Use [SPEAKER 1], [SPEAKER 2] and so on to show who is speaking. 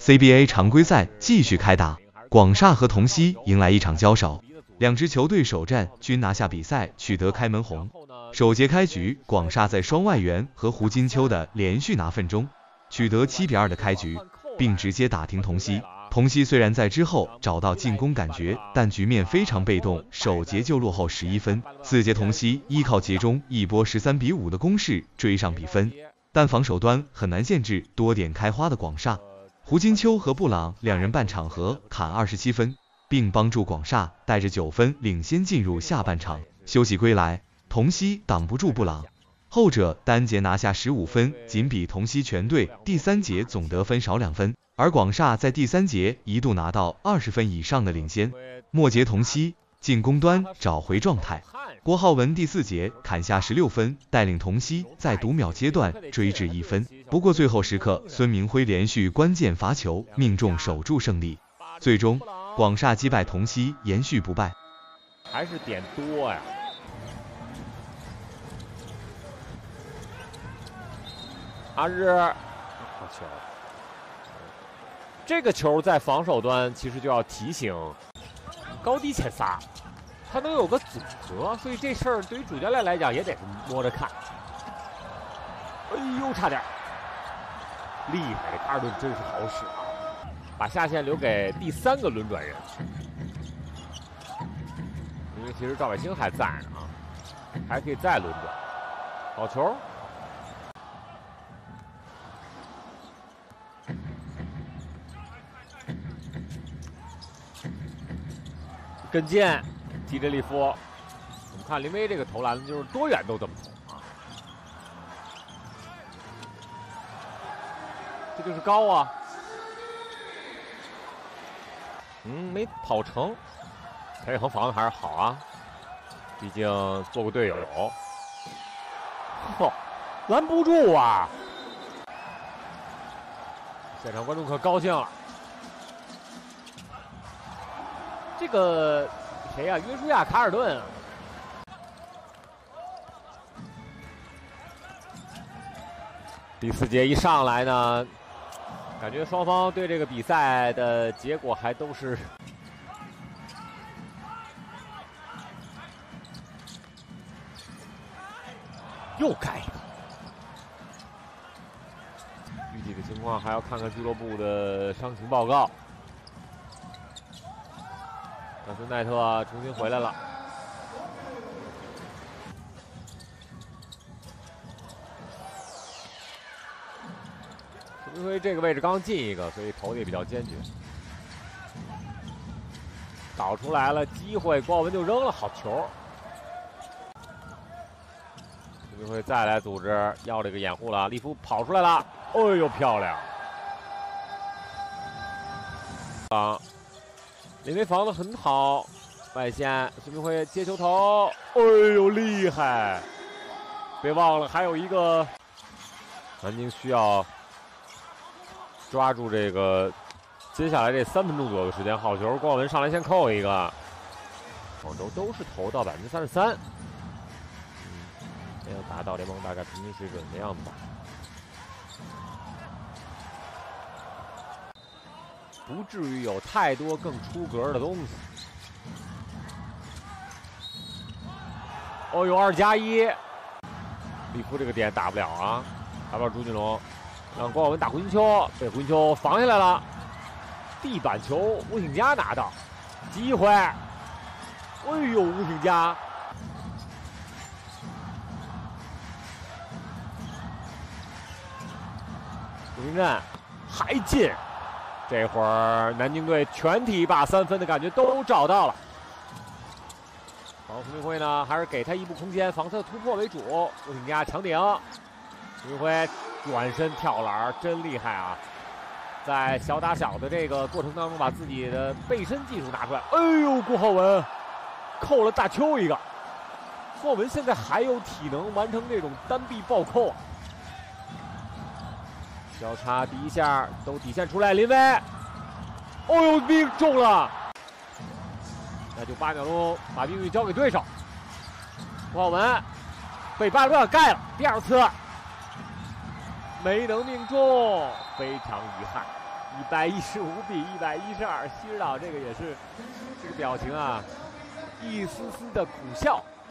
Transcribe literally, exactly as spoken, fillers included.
[SPEAKER 1] C B A 常规赛继续开打，广厦和同曦迎来一场交手，两支球队首战均拿下比赛，取得开门红。首节开局，广厦在双外援和胡金秋的连续拿分中，取得七比二的开局，并直接打停同曦。同曦虽然在之后找到进攻感觉，但局面非常被动，首节就落后十一分。次节同曦依靠节中一波十三比五的攻势追上比分，但防守端很难限制多点开花的广厦。胡金秋和布朗两人半场和砍二十七分，并帮助广厦带着九分领先进入下半场。休息归来，同曦挡不住布朗，后者单节拿下十五分，仅比同曦全队第三节总得分少两分。而广厦在第三节一度拿到二十分以上的领先。末节同曦进攻端找回状态，郭浩文第四节砍下十六分，带领同曦在读秒阶段追至一分。不过最后时刻，孙明辉连续关键罚球命中，守住胜利。最终广厦击败同曦，延续不败。
[SPEAKER 2] 还是点多呀！阿日，好球！这个球在防守端其实就要提醒高低前撒，他能有个组合，所以这事儿对于主教练来讲也得摸着看。哎呦，差点！厉害，这卡尔顿真是好使啊！把下线留给第三个轮转人，因为其实赵伟星还在呢啊，还可以再轮转。好球！跟进，提着利夫。我们看林威这个投篮就是多远都这么投啊，这就是高啊。嗯，没跑成。陈宇恒防的还是好啊，毕竟做过队友。嚯、哦，拦不住啊！现场观众可高兴了。这个谁呀、啊？约书亚·卡尔顿啊！第四节一上来呢，感觉双方对这个比赛的结果还都是又盖一个。具体的情况还要看看俱乐部的伤情报告。但是奈特重新回来了，孙明辉这个位置刚进一个，所以投的也比较坚决。导出来了机会，郭浩文就扔了，好球！孙明辉再来组织，要这个掩护了，利夫跑出来了，哎呦漂亮！啊。林威防的很好，外线孙明辉接球投，哎呦厉害！别忘了还有一个，南京需要抓住这个接下来这三分钟左右的时间。好球，郭浩文上来先扣一个。广州都是投到百分之三十三，嗯，没有达到联盟大概平均水准的样子吧。不至于有太多更出格的东西。哦呦，二加一，利夫这个点打不了啊，打不了朱俊龙，让郭浩文打胡金秋，被胡金秋防下来了。地板球，吴挺佳拿到，机会。哎呦，吴挺佳，朱明镇还进。这会儿南京队全体把三分的感觉都找到了。然后孙明辉呢，还是给他一步空间，防侧突破为主。吴挺佳强顶，孙明辉转身跳篮，真厉害啊！在小打小的这个过程当中，把自己的背身技术拿出来。哎呦，郭浩文扣了大邱一个。郭浩文现在还有体能完成这种单臂暴扣啊！交叉第一下都底线出来，林威，哦呦，命中了，那就八秒钟把命运交给对手。郭浩文被巴里洛盖了，第二次没能命中，非常遗憾。 一百一十五比一百一十二，西指导这个也是这个表情啊，一丝丝的苦笑。